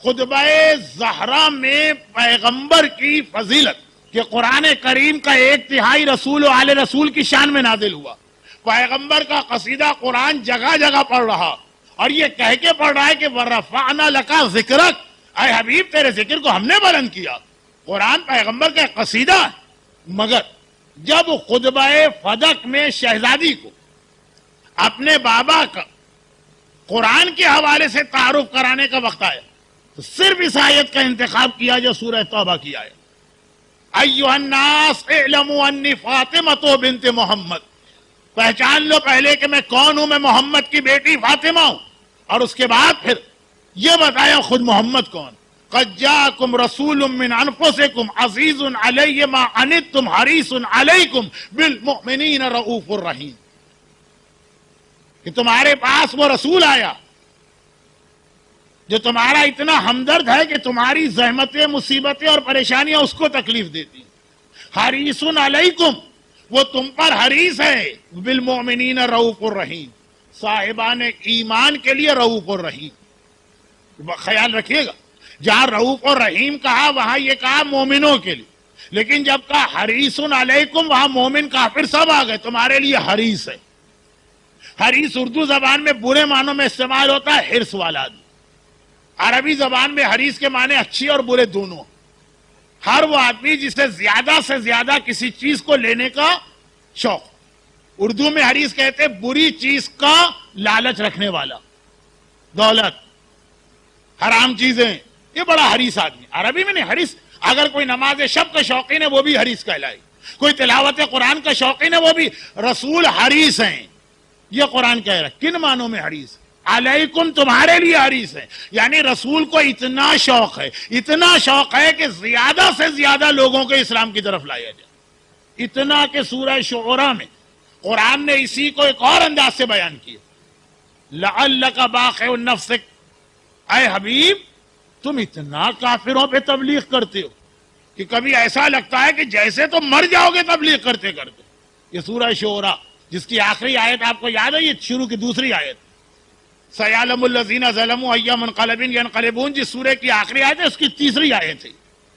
خطبہ زہرا میں پیغمبر کی فضیلت کہ قرآن کریم کا 1/3 رسول و آل رسول کی شان میں نازل ہوا. پیغمبر کا قصیدہ قرآن جگہ جگہ پڑھ رہا اور یہ کہہ کے پڑھ رہا ہے کہ وَرَفَعْنَا لَكَ ذِكْرَكَ، اے حبیب تیرے ذکر کو ہم نے بلند کیا. قرآن پیغمبر کا قصیدہ ہے. مگر جب خطبہ فدق میں شہزادی کو اپنے بابا کا قرآن کے حوالے سے تعارف کرانے کا وقت آیا تو صرف اس آیت کا انتخاب کیا جو سورہ توبہ کی آیت، ایھا الناس اعلموا انی فاطمہ بنت محمد، پہچان لو پہلے کہ میں کون ہوں، میں محمد کی بیٹی فاطمہ ہوں. اور اس کے بعد پھر یہ بتایا خود محمد کون. قد جاءکم رسول من انفسکم عزیز علی ما عنتم حریص علیکم بالمؤمنین رؤوف الرحیم، کہ تمہارے پاس وہ رسول آیا جو تمہارا اتنا ہمدرد ہے کہ تمہاری زحمتیں مصیبتیں اور پریشانیاں اس کو تکلیف دیتی. حریص علیکم، وہ تم پر حریص ہے. بالمؤمنین رؤوف الرحیم، صاحبان ایمان کے لیے رؤوف الرحیم. خیال رکھیے گا جہاں رؤوف الرحیم کہا وہاں یہ کہا مومنوں کے لیے، لیکن جب کہا حریص علیکم وہاں مومن کافر سب آ گئے. تمہارے لیے حریص ہے. حریص اردو زبان میں برے معنوں میں استعمال ہوتا ہے، حرص والا آدمی. عربی زبان میں حریص کے معنی اچھی اور برے دونوں. ہر وہ آدمی جسے زیادہ سے زیادہ کسی چیز کو لینے کا شوق. اردو میں حریص کہتے ہیں بری چیز کا لالچ رکھنے والا، دولت، حرام چیزیں، یہ بڑا حریص آدمی. عربی میں نہیں حریص. اگر کوئی نماز شب کا شوقین ہے وہ بھی حریص کہلائے، کوئی تلاوت قرآن کا شوقین ہے وہ بھی. رسول حریص ہیں، یہ قرآن کہہ رہا ہے. کن معنوں میں حریص؟ علیکم، تمہارے لیے حریص ہے. یعنی رسول کو اتنا شوق ہے، اتنا شوق ہے کہ زیادہ سے زیادہ لوگوں کو اسلام کی طرف لایا جائے. اتنا کہ سورہ شعراء میں قرآن نے اسی کو ایک اور انداز سے بیان کیا. لعلک باخع نفسک، اے حبیب تم اتنا کافروں پہ تبلیغ کرتے ہو کہ کبھی ایسا لگتا ہے کہ جیسے تم مر جاؤ گے تبلیغ کرتے کرتے. یہ سورہ شعراء جس کی آخری آیت آپ کو یاد ہے، یہ شروع کی دوسری آیت سیعلم الذین ظلموا ای منقلب ینقلبون، جس سورہ کی آخری آیت ہے اس کی تیسری آیت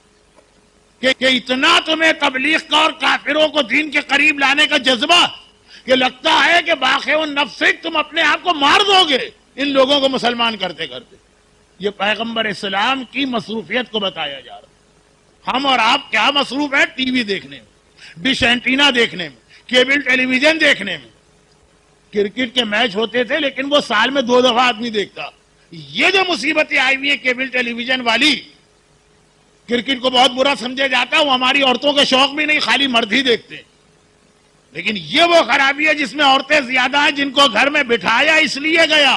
ہے کہ اتنا تمہیں تبلیغ کا اور کافروں کو دین کے قریب لانے کا جذبہ کہ لگتا ہے کہ باخع نفسک تم اپنے آپ کو مار دو گے ان لوگوں کو مسلمان کرتے کرتے. یہ پیغمبر اسلام کی مصروفیت کو بتایا جا رہا. ہم اور آپ کیا مصروف ہیں؟ ٹی وی دیکھنے میں، ڈش اینٹینا دیکھنے میں، کیبل ٹیلی ویژن دیکھنے میں. کرکٹ کے میچ ہوتے تھے لیکن وہ سال میں 2 دفعہ آدمی دیکھتا. یہ جو مصیبتیں آئی ہوئی ہیں کیبل ٹیلی ویژن والی، کرکٹ کو بہت برا سمجھا جاتا، وہ ہماری عورتوں کا شوق بھی نہیں، خالی مرد ہی دیکھتے. لیکن یہ وہ خرابی ہے جس میں عورتیں زیادہ ہیں، جن کو گھر میں بٹھایا اس لیے گیا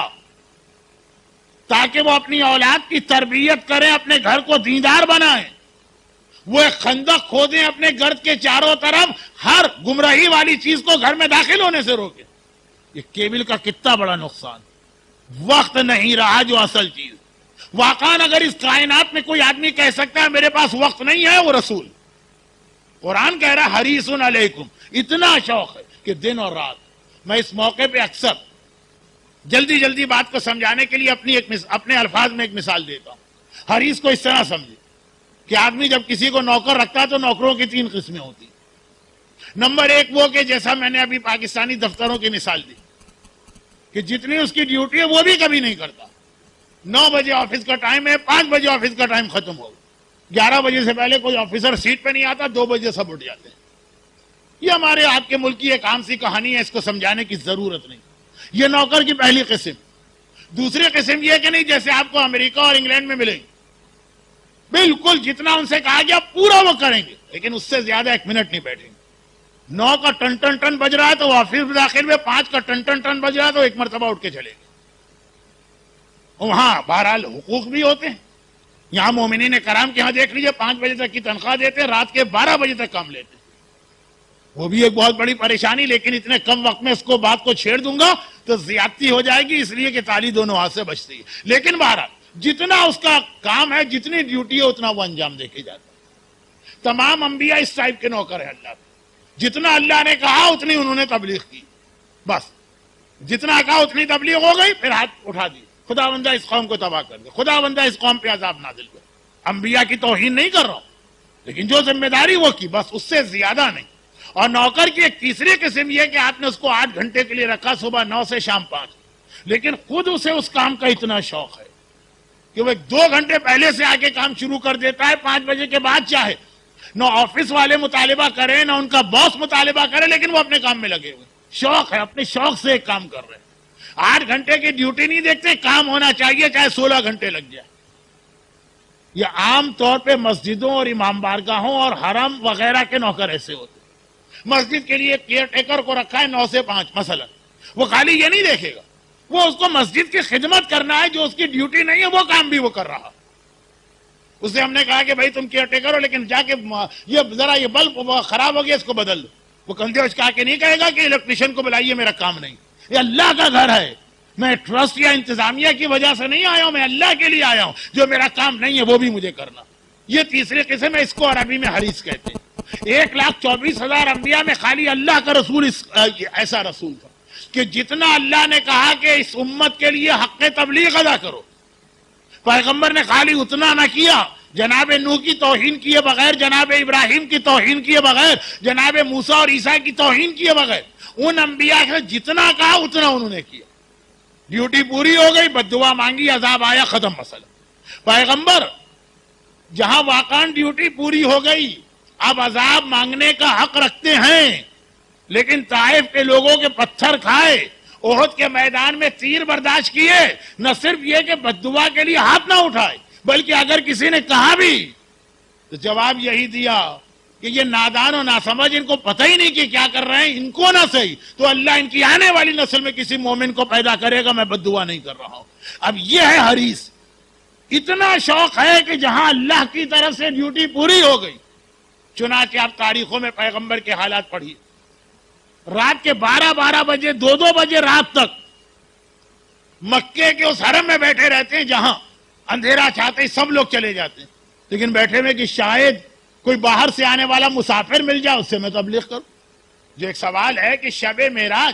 تاکہ وہ اپنی اولاد کی تربیت کریں، اپنے گھر کو دیندار بنائیں. وہ ایک خندق کھودیں اپنے گھر کے چاروں طرف، ہر گمراہی والی چیز کو گھر میں داخل ہونے سے روکیں. یہ کیبل کا کتنا بڑا نقصان. وقت نہیں رہا جو اصل چیز. واقعاً اگر اس کائنات میں کوئی آدمی کہہ سکتا ہے میرے پاس وقت نہیں ہے، وہ رسول. قرآن کہہ رہا ہے حریص علیکم، اتنا شوق ہے کہ دن اور رات. میں اس موقع پہ اکثر جلدی بات کو سمجھانے کے لیے اپنے الفاظ میں ایک مثال دیتا ہوں. حریص کو اس طرح سمجھے کہ آدمی جب کسی کو نوکر رکھتا ہے تو نوکروں کی 3 قسمیں ہوتی. نمبر 1 وہ کہ جیسا میں نے ابھی پاکستانی دفتروں کی مثال دی کہ جتنی اس کی ڈیوٹی ہے وہ بھی کبھی نہیں کرتا. 9 بجے آفس کا ٹائم ہے، 5 بجے آفس کا ٹائم ختم ہوگا. 11 بجے سے پہلے کوئی آفیسر سیٹ پہ نہیں آتا، 2 بجے سب اٹھ جاتے ہیں. یہ ہمارے آپ کے ملک کی ایک عام سی کہانی ہے، اس کو سمجھانے کی ضرورت نہیں. یہ نوکر کی پہلی قسم. دوسری قسم یہ کہ نہیں جیسے آپ کو امریکہ اور انگلینڈ میں ملیں گے، بالکل جتنا ان سے کہا گیا پورا وہ کریں گے، لیکن اس سے زیادہ 1 منٹ نہیں بیٹھیں گے. 9 کا ٹن ٹن ٹن بج رہا ہے تو آفس میں داخل میں 5 کا ٹن ٹن ٹن بج رہا ہے تو 1 مرتبہ اٹھ کے چلے گئے. وہاں بہرحال حقوق بھی ہوتے ہیں. یہاں مومنین کرام کے یہاں دیکھ لیجئے 5 بجے تک کی تنخواہ دیتے، رات کے 12 بجے تک کام لیتے. وہ بھی ایک بہت بڑی پریشانی، لیکن اتنے کم وقت میں اس کو بات کو چھیڑ دوں گا تو زیادتی ہو جائے گی، اس لیے کہ تالی دونوں ہاتھ سے بچتی ہے. لیکن بہرحال جتنا اس کا کام ہے، جتنی ڈیوٹی ہے، اتنا وہ انجام دے کے جاتا ہے. تمام انبیاء اس ٹائپ کے نوکر ہیں اللہ کے. جتنا اللہ نے کہا اتنی انہوں نے تبلیغ کی، بس جتنا کہا اتنی تبلیغ ہو گئی، پھر ہاتھ اٹھا دی، خدا بندہ اس قوم کو تباہ کر دے، خدا بندہ اس قوم پہ عذاب نازل کر۔ انبیاء کی توہین نہیں کر رہا ہوں، لیکن جو ذمہ داری وہ کی، بس اس سے زیادہ نہیں۔ اور نوکر کی ایک تیسری قسم یہ کہ آپ نے اس کو 8 گھنٹے کے لیے رکھا، صبح 9 سے شام 5، لیکن خود اسے اس کام کا اتنا شوق ہے کہ وہ 2 گھنٹے پہلے سے آ کے کام شروع کر دیتا ہے، 5 بجے کے بعد چاہے نہ آفس والے مطالبہ کریں نہ ان کا باس مطالبہ کرے، لیکن وہ اپنے کام میں لگے ہوئے، شوق ہے، اپنے شوق سے ایک کام کر رہے ہیں۔ 8 گھنٹے کی ڈیوٹی نہیں دیکھتے، کام ہونا چاہیے چاہے 16 گھنٹے لگ جائے۔ یہ عام طور پہ مسجدوں اور امام بارگاہوں اور حرم وغیرہ کے نوکر ایسے ہوتے ہیں۔ مسجد کے لیے کیئر ٹیکر کو رکھا ہے 9 سے 5 مثلا، وہ خالی یہ نہیں دیکھے گا، وہ اس کو مسجد کی خدمت کرنا ہے، جو اس کی ڈیوٹی نہیں ہے وہ کام بھی وہ کر رہا۔ اسے ہم نے کہا کہ بھائی تم کیئر ٹیکر ہو، لیکن جا کے یہ بلب خراب ہو گیا، اس کو بدل دو۔ وہ کندھے اچکا کے نہیں کہے گا کہ الیکٹریشین کو بلائیے، میرا کام نہیں۔ یہ اللہ کا گھر ہے، میں ٹرسٹ یا انتظامیہ کی وجہ سے نہیں آیا ہوں، میں اللہ کے لیے آیا ہوں، جو میرا کام نہیں ہے وہ بھی مجھے کرنا۔ یہ تیسری قسم ہے، اس کو عربی میں حریص کہتے ہیں۔ 1,24,000 انبیاء میں خالی اللہ کا رسول ایسا رسول تھا کہ جتنا اللہ نے کہا کہ اس امت کے لیے حق تبلیغ ادا کرو، پیغمبر نے خالی اتنا نہ کیا، جناب نوح کی توہین کیے بغیر، جناب ابراہیم کی توہین کیے بغیر، جناب موسیٰ اور عیسیٰ کی توہین کیے بغیر، ان انبیاء سے جتنا کہا اتنا انہوں نے کیا۔ ڈیوٹی پوری ہو گئی، بددعا مانگی، عذاب آیا، ختم مسئلہ۔ پیغمبر جہاں واقعاً ڈیوٹی پوری ہو گئی، اب عذاب مانگنے کا حق رکھتے ہیں، لیکن طائف کے لوگوں کے پتھر کھائے، احد کے میدان میں تیر برداشت کیے، نہ صرف یہ کہ بددعا کے لیے ہاتھ نہ اٹھائے، بلکہ اگر کسی نے کہا بھی تو جواب یہی دیا کہ یہ نادان و ناسمجھ، ان کو پتہ ہی نہیں کہ کیا کر رہے ہیں، ان کو نہ صحیح تو اللہ ان کی آنے والی نسل میں کسی مومن کو پیدا کرے گا، میں بددعا نہیں کر رہا ہوں۔ اب یہ ہے حریص، اتنا شوق ہے کہ جہاں اللہ کی طرف سے ڈیوٹی پوری ہو گئی۔ چنانچہ آپ تاریخوں میں پیغمبر کے حالات پڑھیے، رات کے 12 بجے 2 بجے رات تک مکے کے اس حرم میں بیٹھے رہتے ہیں، جہاں اندھیرا چاہتے ہی سب لوگ چلے جاتے ہیں، لیکن بیٹھے میں کہ شاید کوئی باہر سے آنے والا مسافر مل جائے، اس سے میں تبلیغ کروں۔ جو ایک سوال ہے کہ شب معراج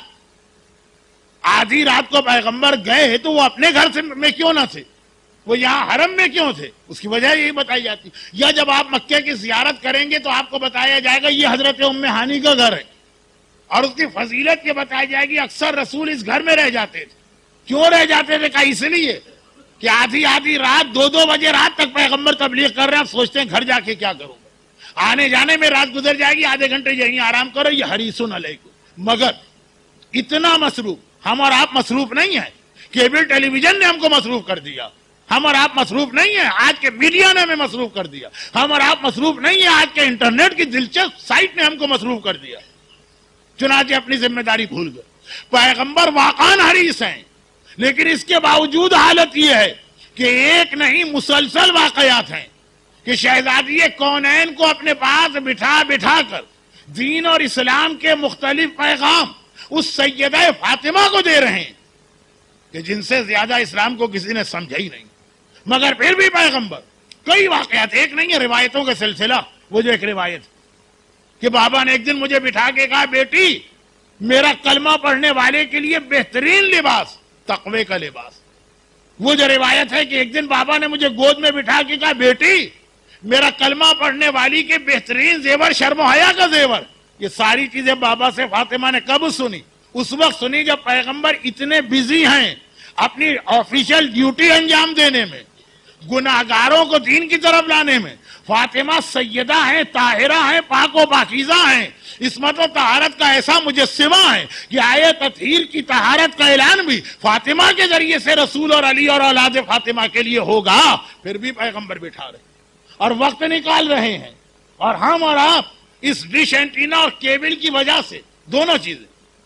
آدھی رات کو پیغمبر گئے تو وہ اپنے گھر میں کیوں نہ تھے، وہ یہاں حرم میں کیوں تھے؟ اس کی وجہ یہی بتائی جاتی، یا جب آپ مکے کی زیارت کریں گے تو آپ کو بتایا جائے گا یہ حضرت ام ہانی کا گھر ہے، اور اس کی فضیلت یہ بتائی جائے گی اکثر رسول اس گھر میں رہ جاتے تھے۔ کیوں رہ جاتے تھے؟ کہا اس لیے کہ آدھی رات 2 بجے رات تک پیغمبر تبلیغ کر رہے ہیں، آپ سوچتے ہیں گھر جا کے کیا کروں گا، آنے جانے میں رات گزر جائے گی، آدھے گھنٹے یہیں آرام کرو، یہ حریص علیکم۔ مگر اتنا مصروف ہم اور آپ مصروف نہیں ہیں، کیبل ٹیلی ویژن نے ہم کو مصروف کر دیا، ہم اور آپ مصروف نہیں ہیں، آج کے میڈیا نے ہمیں مصروف کر دیا، ہم اور آپ مصروف نہیں ہیں، آج کے انٹرنیٹ کی دلچسپ سائٹ نے ہم کو مصروف کر دیا، چنانچہ اپنی ذمہ داری بھول گئے۔ پیغمبر واقعاً حریص ہیں، لیکن اس کے باوجود حالت یہ ہے کہ ایک نہیں مسلسل واقعات ہیں کہ شہزادی کونین کو اپنے پاس بٹھا کر دین اور اسلام کے مختلف پیغام اس سیدہ فاطمہ کو دے رہے ہیں کہ جن سے زیادہ اسلام کو کسی نے سمجھا ہی نہیں، مگر پھر بھی پیغمبر کئی واقعات، ایک نہیں ہے، روایتوں کا سلسلہ۔ وہ جو ایک روایت کہ بابا نے ایک دن مجھے بٹھا کے کہا، بیٹی میرا کلمہ پڑھنے والے کے لیے بہترین لباس تقوی کا لباس۔ وہ جو روایت ہے کہ ایک دن بابا نے مجھے گود میں بٹھا کے کہا، بیٹی میرا کلمہ پڑھنے والی کے بہترین زیور شرم و حیا کا زیور۔ یہ ساری چیزیں بابا سے فاطمہ نے کب سنی؟ اس وقت سنی جب پیغمبر اتنے بزی ہیں اپنی آفیشل ڈیوٹی انجام دینے میں، گناہگاروں کو دین کی طرف لانے میں۔ فاطمہ سیدہ ہیں، طاہرہ ہیں، پاک و پاکیزہ ہیں، عصمت و طہارت کا ایسا مجسمہ ہے کہ آیہ تطہیر کی طہارت کا اعلان بھی فاطمہ کے ذریعے سے رسول اور علی اور اولاد فاطمہ کے لیے ہوگا۔ پھر بھی پیغمبر بٹھا رہے اور وقت نکال رہے ہیں، اور ہم اور آپ اس ڈش اینٹینا اور کیبل کی وجہ سے دونوں چیزیں،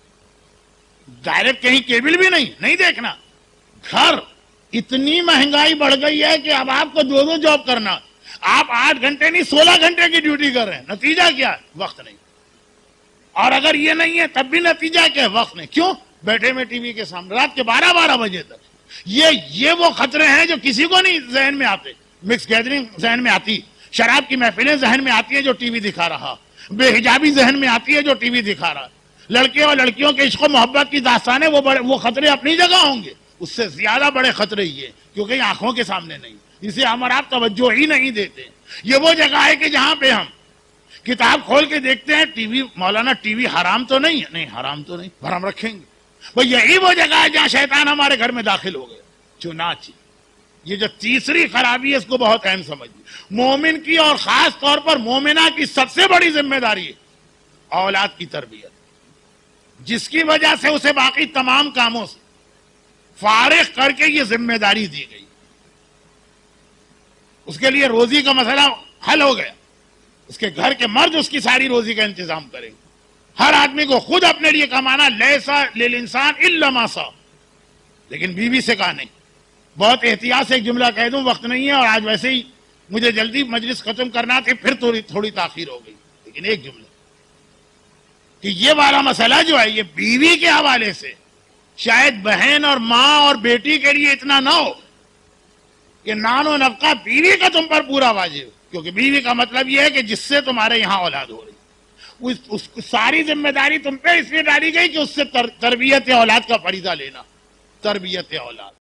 ڈائریکٹ کہیں کیبل بھی نہیں دیکھنا، گھر اتنی مہنگائی بڑھ گئی ہے کہ اب آپ کو 2 جاب کرنا، آپ 8 گھنٹے نہیں 16 گھنٹے کی ڈیوٹی کر رہے ہیں، نتیجہ کیا ہے؟ وقت نہیں۔ اور اگر یہ نہیں ہے تب بھی نتیجہ کیا ہے؟ وقت نہیں۔ کیوں؟ بیٹھے میں ٹی وی کے سامنے رات کے 12 بجے تک۔ یہ وہ خطرے ہیں جو کسی کو نہیں ذہن میں آتے۔ مکس گیدرنگ ذہن میں آتی، شراب کی محفلیں ذہن میں آتی ہیں جو ٹی وی دکھا رہا، بے حجابی ذہن میں آتی ہے جو ٹی وی دکھا رہا، لڑکے اور لڑکیوں کے عشق و محبت کی داستانیں، وہ خطرے اپنی جگہ ہوں گے، اس سے زیادہ بڑے خطرے یہ کیونکہ یہ آنکھوں کے سامنے نہیں، اسے ہم اور آپ توجہ ہی نہیں دیتے۔ یہ وہ جگہ ہے کہ جہاں پہ ہم کتاب کھول کے دیکھتے ہیں ٹی وی، مولانا ٹی وی حرام تو نہیں ہے، نہیں حرام تو نہیں، پر ہم رکھیں گے۔ وہ یہی وہ جگہ ہے جہاں شیطان ہمارے گھر میں داخل ہو گیا۔ چنانچہ یہ جو تیسری خرابی ہے اس کو بہت اہم سمجھیے، مومن کی اور خاص طور پر مومنہ کی سب سے بڑی ذمہ داری ہے اولاد کی تربیت، جس کی وجہ سے اسے باقی تمام کاموں سے فارغ کر کے یہ ذمہ داری دی گئی۔ اس کے لیے روزی کا مسئلہ حل ہو گیا، اس کے گھر کے مرد اس کی ساری روزی کا انتظام کریں گے۔ ہر آدمی کو خود اپنے لیے کمانا، لیسا للانسان الا ما سعى، لیکن بیوی سے کہا نہیں۔ بہت احتیاط سے ایک جملہ کہہ دوں، وقت نہیں ہے اور آج ویسے ہی مجھے جلدی مجلس ختم کرنا تھی، پھر تھوڑی تاخیر ہو گئی، لیکن ایک جملہ کہ یہ والا مسئلہ جو ہے یہ بیوی کے حوالے سے شاید بہن اور ماں اور بیٹی کے لیے اتنا نہ ہو کہ نان و نفقہ بیوی کا تم پر پورا واجب، کیونکہ بیوی کا مطلب یہ ہے کہ جس سے تمہارے یہاں اولاد ہو رہی، اس ساری ذمہ داری تم پہ اس لیے ڈالی گئی کہ اس سے تربیت اولاد کا فریضہ لینا، تربیت اولاد۔